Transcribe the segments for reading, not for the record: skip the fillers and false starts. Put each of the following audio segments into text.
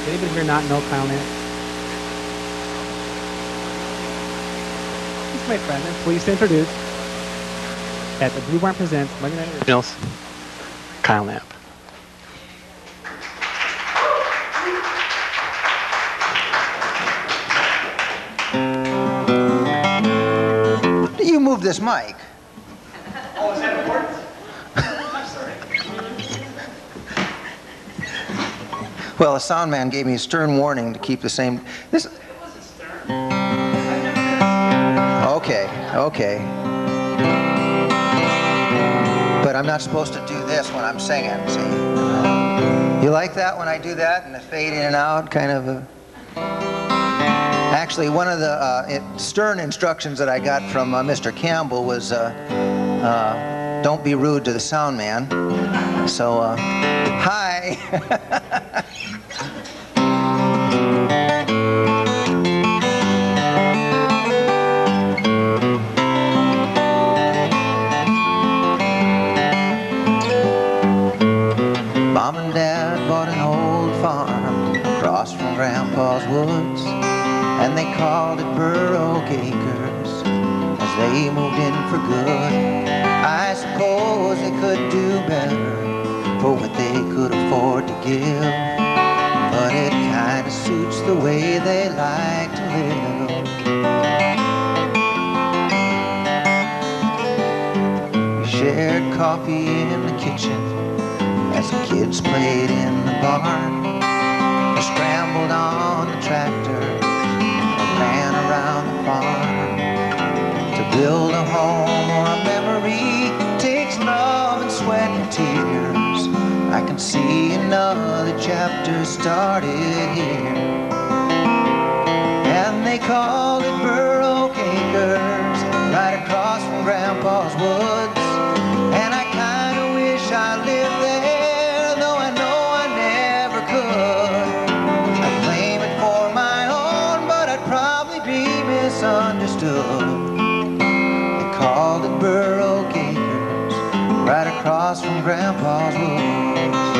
Does anybody here not know Kyle Knapp? He's my friend. I'm pleased to introduce at the Blue Barn Presents Monday Night Originals, Kyle Knapp. You move this mic. Oh, is that important? I'm sorry. Well, the sound man gave me a stern warning to keep the same. This. It wasn't stern. Okay, okay. But I'm not supposed to do this when I'm singing, see? You like that when I do that and the fade in and out, kind of a... Actually, one of the stern instructions that I got from Mr. Campbell was don't be rude to the sound man. So, hi. Mom and Dad bought an old farm across from Grandpa's woods, and they called it Burr Acres as they moved in for good. I suppose they could do better for what they could afford to give, but it kinda suits the way they like to live. We shared coffee in the kitchen as the kids played in the barn, or scrambled on the tractor, or ran around the farm. To build a home or a memory takes love and sweat and tears. I can see another chapter started here. And they called it Burr Acres, right across from Grandpa's woods. And I kinda wish I lived there, though I know I never could. I'd claim it for my own, but I'd probably be misunderstood. They called it Burr Acres, right across from Grandpa's woods.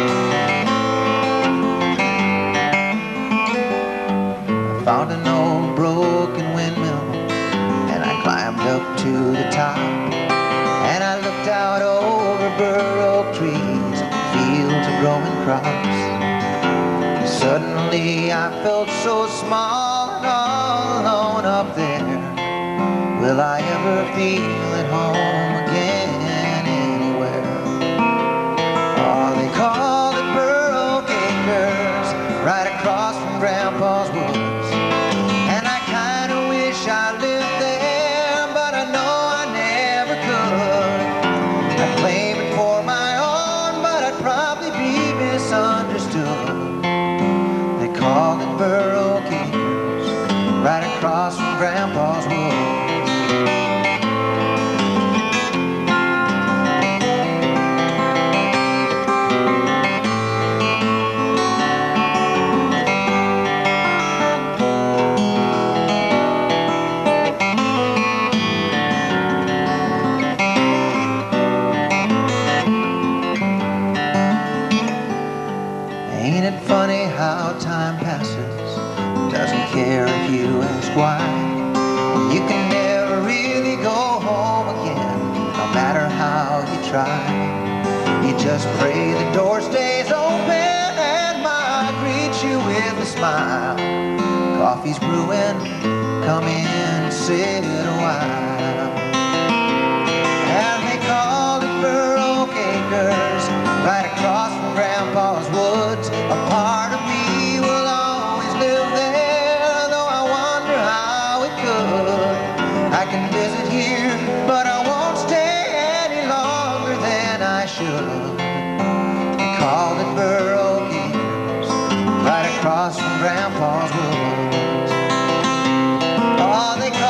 I found an old broken windmill, and I climbed up to the top, and I looked out over Burr Oak trees and fields of growing crops. And suddenly I felt so small and all alone up there. Will I ever feel at home again anywhere? Oh, they call it Burr Oak Acres, right across from Grandpa's woods. And I kinda wish I lived there, but I know I never could. I'd claim it for my own, but I'd probably be misunderstood. They call it Burr Oak Acres, right across from Grandpa's woods. Ain't it funny how time passes, doesn't care if you ask why. You can never really go home again, no matter how you try. You just pray the door stays open and might greet you with a smile. Coffee's brewing, come in and sit a while. And they called it Burr Oak Acres, right across from Grandpa's woods. A part of me will always live there, though I wonder how it could. I can visit here, but I won't stay any longer than I should. They called it Burr Oak Acres, right across from Grandpa's woods. Oh, they